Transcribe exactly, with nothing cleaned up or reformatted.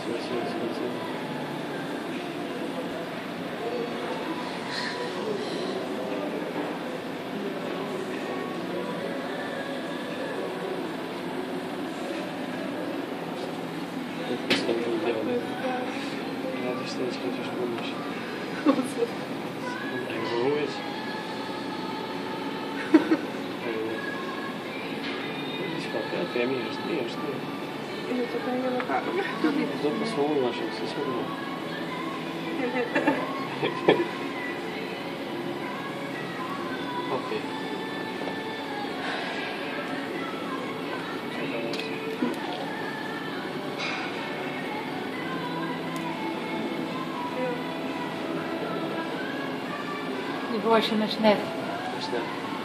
Sim, sim, sim. Ja, das ist jetzt richtig komisch. Ruhig. Ja, mir ist nie, ist nie. Я только не накармлю. Зато свой нашел, все смотрю. Окей. Die Borschen is net. Snel.